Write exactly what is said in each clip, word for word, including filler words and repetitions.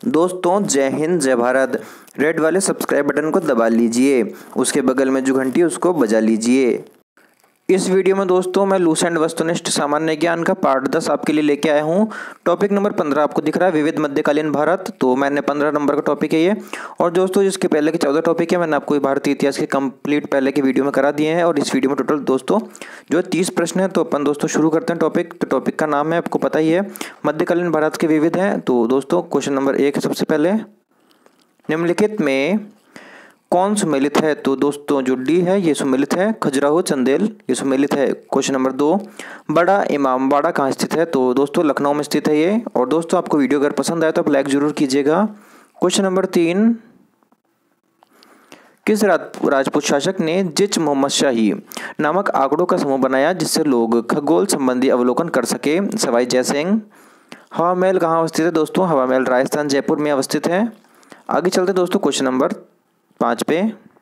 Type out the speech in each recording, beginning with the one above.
दोस्तों जय हिंद जय भारत। रेड वाले सब्सक्राइब बटन को दबा लीजिए, उसके बगल में जो घंटी है उसको बजा लीजिए। इस वीडियो में दोस्तों मैं लूसेंट वस्तुनिष्ठ सामान्य ज्ञान का पार्ट दस आपके लिए लेके आया हूँ। टॉपिक नंबर पंद्रह आपको दिख रहा है, विविध मध्यकालीन भारत। तो मैंने पंद्रह नंबर का टॉपिक है ये। और दोस्तों जिसके पहले के चौदह टॉपिक है मैंने आपको भारतीय इतिहास के कंप्लीट पहले के वीडियो में करा दिए हैं। और इस वीडियो में टोटल दोस्तों जो है तीस प्रश्न है। तो अपन दोस्तों शुरू करते हैं टॉपिक। तो टॉपिक का नाम है, आपको पता ही है, मध्यकालीन भारत के विविध हैं। तो दोस्तों क्वेश्चन नंबर एक सबसे पहले, निम्नलिखित में कौन सुमेलित है? तो दोस्तों जो डी है ये सुमेलित है, खजुराहो चंदेल ये सुमेलित है। क्वेश्चन नंबर दो, बड़ा इमामबाड़ा कहाँ स्थित है? तो दोस्तों लखनऊ में स्थित है ये। और दोस्तों आपको वीडियो अगर पसंद आए तो आप लाइक जरूर कीजिएगा। क्वेश्चन नंबर तीन, किस राजपूत शासक ने जिच मोहम्मद शाही नामक आंकड़ों का समूह बनाया जिससे लोग खगोल संबंधी अवलोकन कर सके? सवाई जय सिंह। हवा महल कहाँ अवस्थित है? दोस्तों हवा महल राजस्थान जयपुर में अवस्थित है। आगे चलते दोस्तों क्वेश्चन नंबर पांच पे,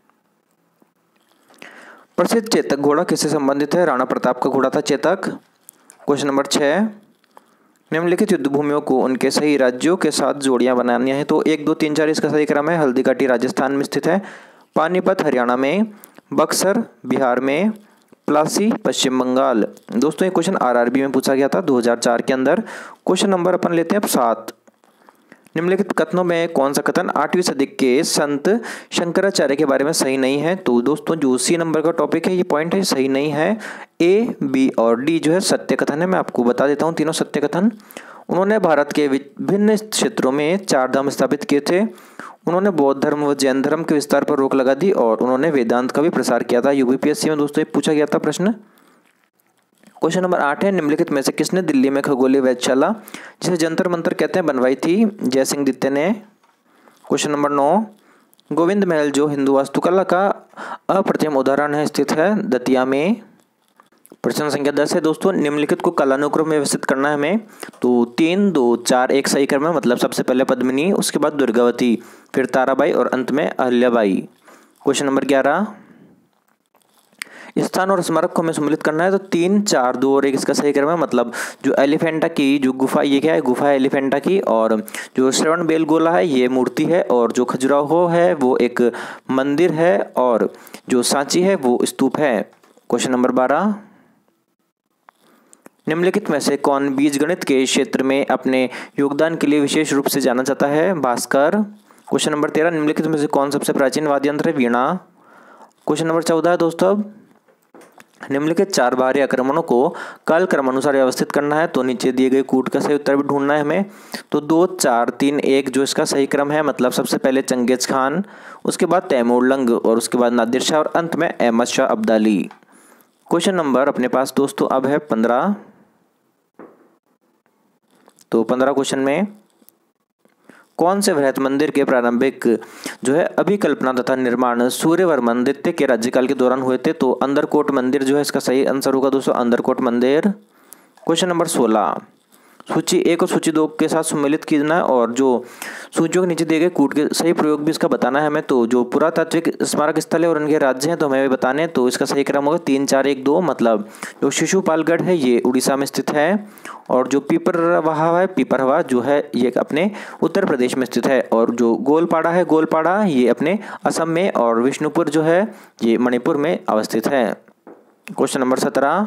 प्रसिद्ध चेतक घोड़ा किससे संबंधित है? राणा प्रताप का घोड़ा था चेतक। क्वेश्चन नंबर छः, निम्नलिखित युद्ध भूमियों को उनके सही राज्यों के साथ जोड़ियां बनानी है। तो एक दो तीन चार इसका सही क्रम है। हल्दीघाटी राजस्थान में स्थित है, पानीपत हरियाणा में, बक्सर बिहार में, प्लासी पश्चिम बंगाल। दोस्तों ये क्वेश्चन आरआरबी में पूछा गया था दो हज़ार चार के अंदर। क्वेश्चन नंबर अपन लेते हैं अब सात, निम्नलिखित कथनों में कौन सा कथन आठवीं सदी के संत शंकराचार्य के बारे में सही नहीं है? तो दोस्तों जो सी नंबर का टॉपिक है, ये पॉइंट है, सही नहीं है। ए, बी और डी जो है सत्य कथन है। मैं आपको बता देता हूँ तीनों सत्य कथन। उन्होंने भारत के विभिन्न क्षेत्रों में चार धाम स्थापित किए थे। उन्होंने बौद्ध धर्म व जैन धर्म के विस्तार पर रोक लगा दी और उन्होंने वेदांत का भी प्रसार किया था। यूपीपीएससी में दोस्तों ये पूछा गया था प्रश्न। क्वेश्चन नंबर आठ है, निम्नलिखित में से किसने दिल्ली में खगोलीय वेधशाला जिसे जंतर मंतर कहते हैं बनवाई थी? जय सिंह दित्य ने। क्वेश्चन नंबर नौ, गोविंद महल जो हिंदू वास्तुकला का अप्रतिम उदाहरण है स्थित है दतिया में। प्रश्न संख्या दस है दोस्तों, निम्नलिखित को कालानुक्रम में व्यवस्थित करना है हमें। तो तीन दो चार एक सही क्रम है, मतलब सबसे पहले पद्मिनी, उसके बाद दुर्गावती, फिर ताराबाई और अंत में अहल्याबाई। क्वेश्चन नंबर ग्यारह, स्थान और स्मारक को हमें सम्मिलित करना है। तो तीन चार दो और एक इसका सही क्रम है, मतलब जो एलिफेंटा की जो गुफा, ये क्या है, गुफा है एलिफेंटा की। और जो श्रवण बेलगोला है ये मूर्ति है। और जो खजुराहो है वो एक मंदिर है। और जो सांची है वो स्तूप है। क्वेश्चन नंबर बारह, निम्नलिखित में से कौन बीजगणित के क्षेत्र में अपने योगदान के लिए विशेष रूप से जाना जाता है? भास्कर। क्वेश्चन नंबर तेरह, निम्नलिखित में से कौन सबसे प्राचीन वाद्य यंत्र है? वीणा। क्वेश्चन नंबर चौदह दोस्तों, निम्नलिखित चार बाहरी आक्रमणों को काल क्रमानुसार व्यवस्थित करना है। तो नीचे दिए गए कूट का सही उत्तर भी ढूंढना है हमें। तो दो चार तीन एक जो इसका सही क्रम है, मतलब सबसे पहले चंगेज खान, उसके बाद तैमूर लंग और उसके बाद नादिर शाह और अंत में अहमद शाह अब्दाली। क्वेश्चन नंबर अपने पास दोस्तों अब है पंद्रह। तो पंद्रह क्वेश्चन में कौन से बृहत मंदिर के प्रारंभिक जो है अभिकल्पना तथा निर्माण सूर्यवर्मन द्वितीय के राज्यकाल के दौरान हुए थे? तो अंदरकोट मंदिर जो है इसका सही आंसर होगा दोस्तों, अंदरकोट मंदिर। क्वेश्चन नंबर सोलह, सूची एक और सूची दो के साथ सम्मिलित कीजना है और जो सूचियों के नीचे दिए गए कूट के सही प्रयोग भी इसका बताना है हमें। तो जो पुरातात्विक स्मारक स्थल है और उनके राज्य हैं तो हमें बताने। तो इसका सही क्रम होगा तीन चार एक दो, मतलब जो शिशुपालगढ़ है ये उड़ीसा में स्थित है। और जो पीपरवाहा है, पीपरवा जो है ये अपने उत्तर प्रदेश में स्थित है। और जो गोलपाड़ा है, गोलपाड़ा ये अपने असम में। और विष्णुपुर जो है ये मणिपुर में अवस्थित है। क्वेश्चन नंबर सत्रह,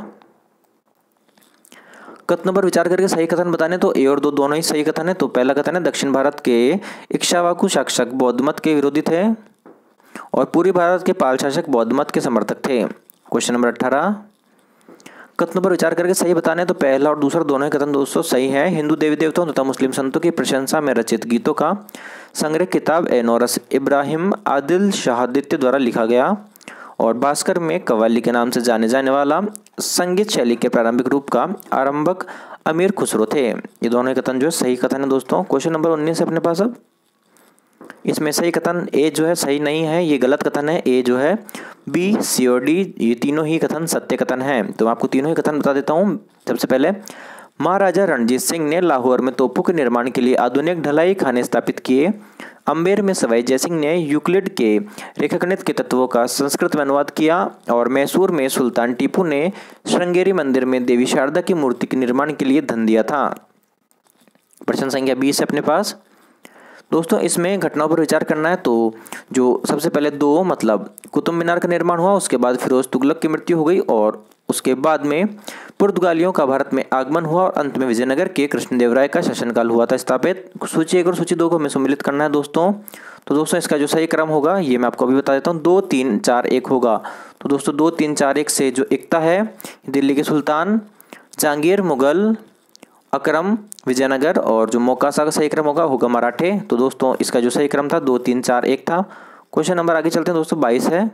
कथनों पर विचार करके सही कथन बताने। तो ए और दो दोनों ही सही कथन है। तो पहला कथन है, दक्षिण भारत के इक्ष्वाकु शासक बौद्ध मत के विरोधी थे और पूर्वी भारत के पाल शासक बौद्ध मत के समर्थक थे। क्वेश्चन नंबर अठारह, कथनों पर विचार करके सही बताने। तो पहला और दूसरा दोनों ही कथन दोस्तों सही है। हिंदू देवी देवताओं तथा मुस्लिम संतों की प्रशंसा में रचित गीतों का संग्रह किताब ए नौरस इब्राहिम आदिल शाहदित्य द्वारा लिखा गया। और भास्कर में कव्वाली के नाम से जाने जाने वाला संगीत शैली के प्रारंभिक रूप का आरंभक अमीर खुसरो थे। ये दोनों ही कथन जो है सही कथन है दोस्तों। क्वेश्चन नंबर उन्नीस है अपने पास अब। इसमें सही कथन ए जो है सही नहीं है, ये गलत कथन है। ए जो है, बी, सी और डी ये तीनों ही कथन सत्य कथन है। तो मैं आपको तीनों ही कथन बता देता हूँ। सबसे पहले, महाराजा रणजीत सिंह ने लाहौर में तोपों के निर्माण के लिए आधुनिक ढलाई खाने स्थापित किए। अम्बेर में सवाई जयसिंह ने यूक्लिड के रेखागणित के तत्वों का संस्कृत में अनुवाद किया। और मैसूर में सुल्तान टीपू ने श्रृंगेरी मंदिर में देवी शारदा की मूर्ति के निर्माण के लिए धन दिया था। प्रश्न संख्या बीस है अपने पास। दोस्तों इसमें घटनाओं पर विचार करना है। तो जो सबसे पहले दो मतलब कुतुब मीनार का निर्माण हुआ, उसके बाद फिरोज तुगलक की मृत्यु हो गई और उसके बाद में पुर्तगालियों का भारत में आगमन हुआ और अंत में विजयनगर के कृष्णदेवराय का शासनकाल हुआ था स्थापित। सूची एक और सूची दो को हमें सम्मिलित करना है दोस्तों। तो दोस्तों इसका जो सही क्रम होगा ये मैं आपको अभी बता देता हूँ, दो तीन चार एक होगा। तो दोस्तों दो तीन चार एक से जो एकता है, दिल्ली के सुल्तान, जहांगीर, मुगल, अकरम, विजयनगर, और जो मोकासा का सही क्रम होगा होगा मराठे। तो दोस्तों इसका जो सही क्रम था दो तीन चार एक था। क्वेश्चन नंबर आगे चलते हैं दोस्तों, बाईस है।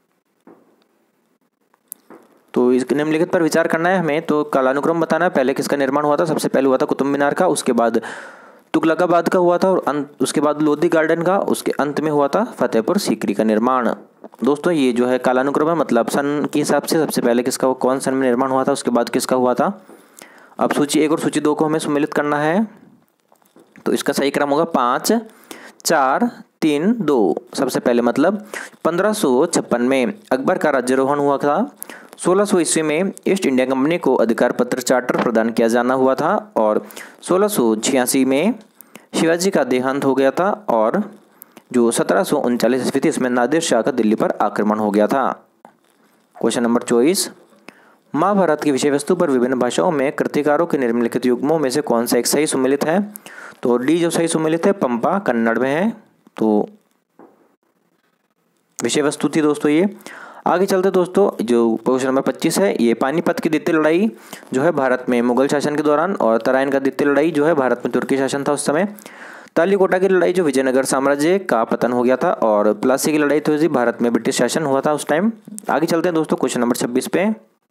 तो इस निम्नलिखित पर विचार करना है हमें। तो कालानुक्रम बताना है, पहले किसका निर्माण हुआ था। सबसे पहले हुआ था कुतुब मीनार का, उसके बाद तुगलकाबाद का हुआ था और अंत उसके बाद लोधी गार्डन का, उसके अंत में हुआ था फतेहपुर सीकरी का निर्माण। दोस्तों ये जो है कालानुक्रम है, मतलब सन के हिसाब से सबसे पहले किसका कौन सन में निर्माण हुआ था, उसके बाद किसका हुआ था। अब सूची एक और सूची दो को हमें सम्मिलित करना है। तो इसका सही क्रम होगा पाँच चार तीन दो। सबसे पहले मतलब पंद्रह सौ छप्पन में अकबर का राज्यारोहण हुआ था। सोलह सौ ईस्वी में ईस्ट इंडिया कंपनी को अधिकार पत्र चार्टर प्रदान किया जाना हुआ था और सोलह सौ छियासी में शिवाजी का देहांत हो गया था और जो सत्रह सौ उनचालीस ईस्वी थी इसमें नादिर शाह का दिल्ली पर आक्रमण हो गया था। क्वेश्चन नंबर चौबीस, महाभारत की विषय वस्तु पर विभिन्न भाषाओं में कृतिकारों के निम्नलिखित युग्मों में से कौन सा एक सही सुमेलित है। तो डी जो सही सुमेलित है पंपा कन्नड़ में है। तो विषय वस्तु थी दोस्तों ये। आगे चलते दोस्तों, जो क्वेश्चन नंबर पच्चीस है, ये पानीपत की द्वितीय लड़ाई जो है भारत में मुगल शासन के दौरान और तराइन का द्वितीय लड़ाई जो है भारत में तुर्की शासन था उस समय। तालीकोटा की लड़ाई जो विजयनगर साम्राज्य का पतन हो गया था और प्लासी की लड़ाई थी भारत में ब्रिटिश शासन हुआ था उस टाइम। आगे चलते हैं दोस्तों क्वेश्चन नंबर छब्बीस पे,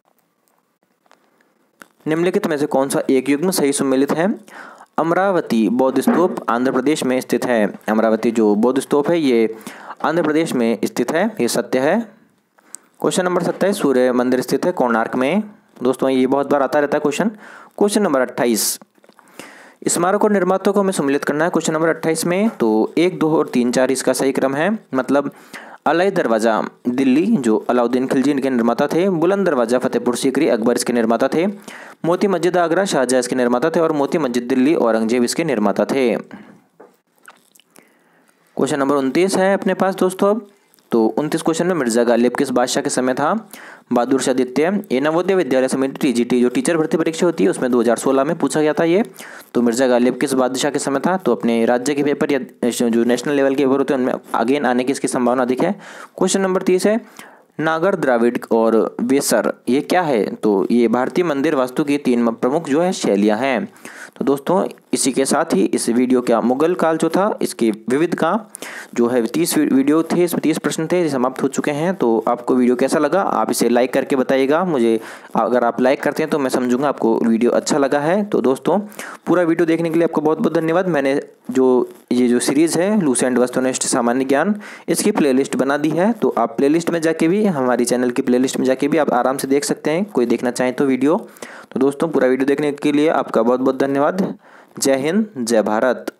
निम्नलिखित में से कौन सा एक युग्म सही सुमेलित है। अमरावती बौद्ध स्तूप आंध्र प्रदेश में स्थित है। अमरावती जो बौद्ध स्तूप है ये आंध्र प्रदेश में स्थित है, ये सत्य है। क्वेश्चन नंबर सत्ताईस, सूर्य मंदिर स्थित है कोणार्क में। दोस्तों ये बहुत बार आता रहता है क्वेश्चन। क्वेश्चन नंबर अट्ठाईस, स्मारक और निर्माताओं को हमें सम्मिलित करना है क्वेश्चन नंबर अट्ठाईस में। तो एक दो और तीन चार इसका सही क्रम है, मतलब अलाई दरवाज़ा दिल्ली जो अलाउद्दीन खिलजी इनके निर्माता थे, बुलंद दरवाज़ा फतेहपुर सीकरी अकबर इसके निर्माता थे, मोती मस्जिद आगरा शाहजहाँ इसके निर्माता थे और मोती मस्जिद दिल्ली औरंगजेब इसके निर्माता थे। क्वेश्चन नंबर उनतीस है अपने पास दोस्तों। अब तो उनतीस क्वेश्चन में मिर्जा गालिब किस बादशाह के समय था। बहादुर शाह द्वितीय। ये नवोदय विद्यालय समिति टीजीटी जो टीचर भर्ती परीक्षा होती है उसमें दो हज़ार सोलह में पूछा गया था ये। तो मिर्जा गालिब किस बादशाह के समय था। तो अपने राज्य के पेपर या जो नेशनल लेवल के पेपर होते हैं उनमें अगेन आने की इसकी संभावना अधिक है। क्वेश्चन नंबर तीस है, नागर द्राविड़ और वेसर ये क्या है। तो ये भारतीय मंदिर वास्तु की तीन प्रमुख जो है शैलियाँ हैं। तो दोस्तों इसी के साथ ही इस वीडियो का मुगल काल जो था इसके विविध का जो है तीस वीडियो थे, इसमें तीस प्रश्न थे, समाप्त हो चुके हैं। तो आपको वीडियो कैसा लगा आप इसे लाइक करके बताइएगा मुझे। अगर आप लाइक करते हैं तो मैं समझूंगा आपको वीडियो अच्छा लगा है। तो दोस्तों पूरा वीडियो देखने के लिए आपको बहुत बहुत धन्यवाद। मैंने जो ये जो सीरीज़ है लूसेंट वस्तुनिष्ठ सामान्य ज्ञान इसकी प्लेलिस्ट बना दी है। तो आप प्लेलिस्ट में जाके भी हमारी चैनल की प्लेलिस्ट में जाके भी आप आराम से देख सकते हैं, कोई देखना चाहें तो वीडियो। तो दोस्तों पूरा वीडियो देखने के लिए आपका बहुत बहुत धन्यवाद। जय हिंद, जय भारत।